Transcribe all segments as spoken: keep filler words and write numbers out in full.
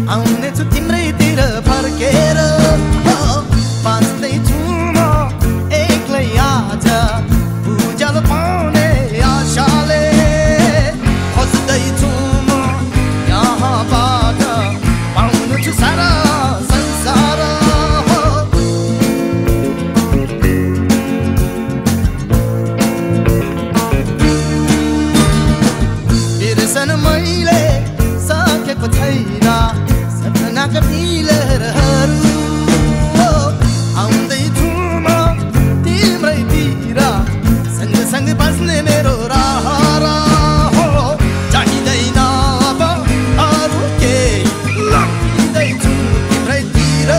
आउनेछु तिम्रैतिर फर्केर बाँच्दैछु म एक्लै आज उज्यालो पाउने आशाले खोज्दैछु म यहाँबाट पाउनु छु सारा संसार बिर्सन मैले सकेको छैन सपनाका पिलरहरू आउँदैछु म तिम्रैतिर सँगसँगै बस्ने मेरो रहर हो चाहिँदैन अब अरू केही लगिँदैछु तिम्रैतिर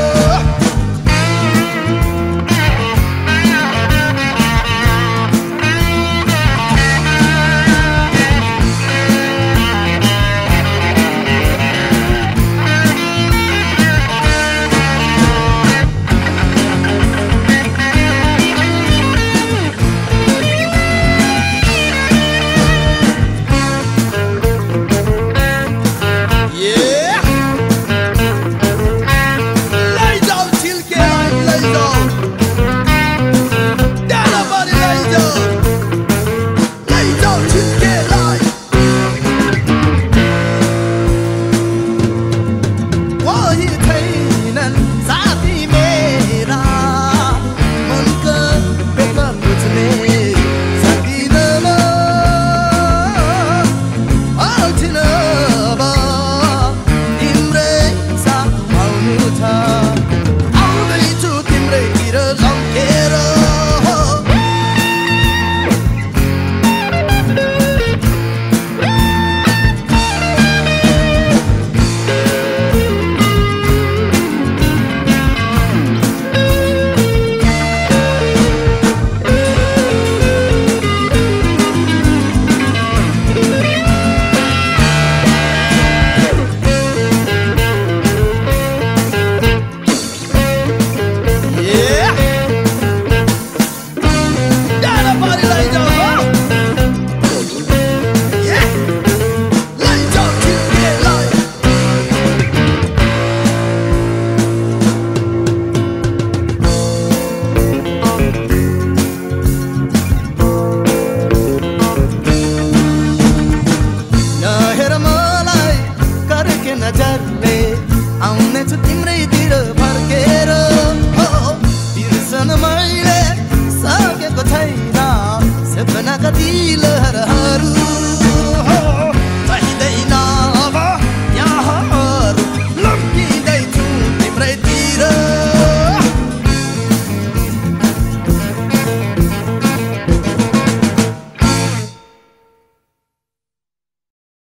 नजरले आउनेछु तिम्रैतिर फर्केर बिर्सन मैले सकेको छैन सपनाका दिलहरू